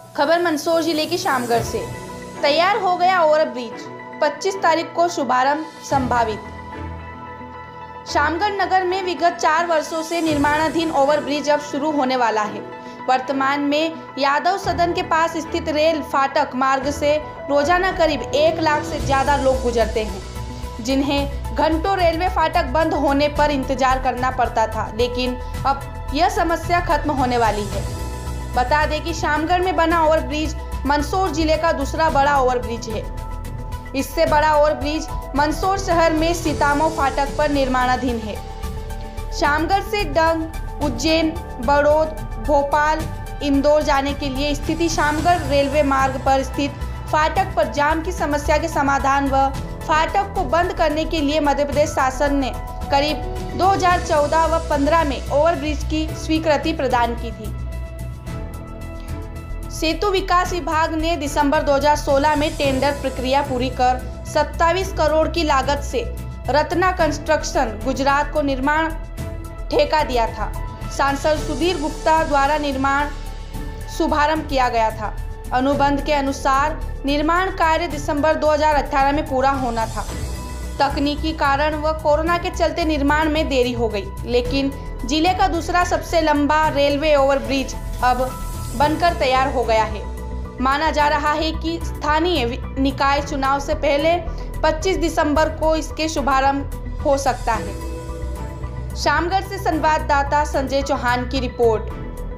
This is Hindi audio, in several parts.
खबर मंदसौर जिले की शामगढ़ से। तैयार हो गया ओवरब्रिज, 25 तारीख को शुभारंभ संभावित। शामगढ़ नगर में विगत 4 वर्षों से निर्माणाधीन ओवरब्रिज अब शुरू होने वाला है। वर्तमान में यादव सदन के पास स्थित रेल फाटक मार्ग से रोजाना करीब 1 लाख से ज्यादा लोग गुजरते हैं, जिन्हें घंटों रेलवे फाटक बंद होने पर इंतजार करना पड़ता था, लेकिन अब यह समस्या खत्म होने वाली है। बता दें कि शामगढ़ में बना ओवरब्रिज मंदसौर जिले का दूसरा बड़ा ओवरब्रिज है। इससे बड़ा ओवरब्रिज मंदसौर शहर में सीतामऊ फाटक पर निर्माणाधीन है। शामगढ़ से डंग, उज्जैन, बड़ौद, भोपाल, इंदौर जाने के लिए स्थित शामगढ़ रेलवे मार्ग पर स्थित फाटक पर जाम की समस्या के समाधान व फाटक को बंद करने के लिए मध्य प्रदेश शासन ने करीब 2014 व 15 में ओवरब्रिज की स्वीकृति प्रदान की थी। सेतु विकास विभाग ने दिसंबर 2016 में टेंडर प्रक्रिया पूरी कर 27 करोड़ की लागत से रत्ना कंस्ट्रक्शन गुजरात को निर्माण ठेका दिया था। सांसद सुधीर गुप्ता द्वारा निर्माण शुभारंभ किया गया था। अनुबंध के अनुसार निर्माण कार्य दिसंबर 2018 में पूरा होना था। तकनीकी कारण व कोरोना के चलते निर्माण में देरी हो गई, लेकिन जिले का दूसरा सबसे लंबा रेलवे ओवरब्रिज अब बनकर तैयार हो गया है। माना जा रहा है कि स्थानीय निकाय चुनाव से पहले 25 दिसंबर को इसके शुभारंभ हो सकता है। शामगढ़ से संवाददाता संजय चौहान की रिपोर्ट।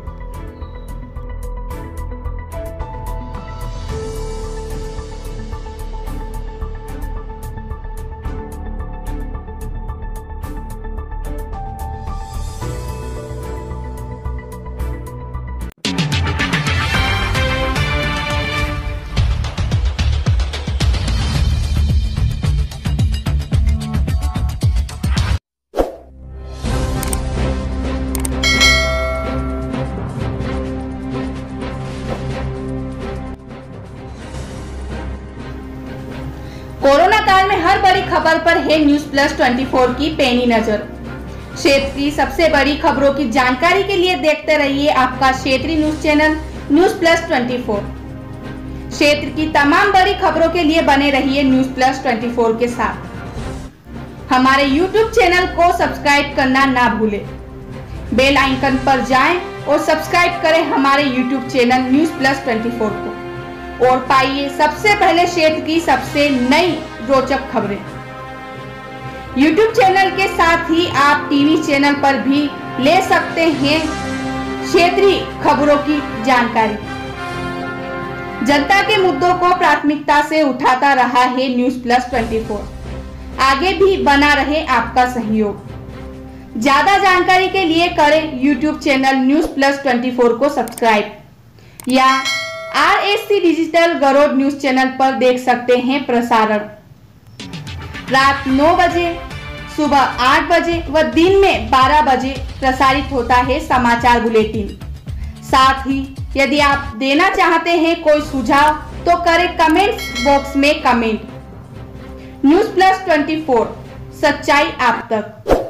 कोरोना काल में हर बड़ी खबर पर है न्यूज प्लस 24 की पैनी नजर। क्षेत्र की सबसे बड़ी खबरों की जानकारी के लिए देखते रहिए आपका क्षेत्रीय न्यूज चैनल न्यूज प्लस 24। क्षेत्र की तमाम बड़ी खबरों के लिए बने रहिए न्यूज प्लस 24 के साथ। हमारे यूट्यूब चैनल को सब्सक्राइब करना ना भूलें। बेल आइकन पर जाएं और सब्सक्राइब करें हमारे यूट्यूब चैनल न्यूज प्लस 24 को और पाइए सबसे पहले क्षेत्र की सबसे नई रोचक खबरें। YouTube चैनल के साथ ही आप टीवी चैनल पर भी ले सकते हैं क्षेत्रीय खबरों की जानकारी। जनता के मुद्दों को प्राथमिकता से उठाता रहा है न्यूज प्लस 24। आगे भी बना रहे आपका सहयोग। ज्यादा जानकारी के लिए करें YouTube चैनल न्यूज प्लस 24 को सब्सक्राइब या RSC digital Garuda news channel पर देख सकते हैं प्रसारण। रात 9 बजे, सुबह 8 बजे व दिन में 12 बजे प्रसारित होता है समाचार बुलेटिन। साथ ही यदि आप देना चाहते हैं कोई सुझाव तो करें कमेंट्स बॉक्स में कमेंट। न्यूज प्लस 24, सच्चाई आप तक।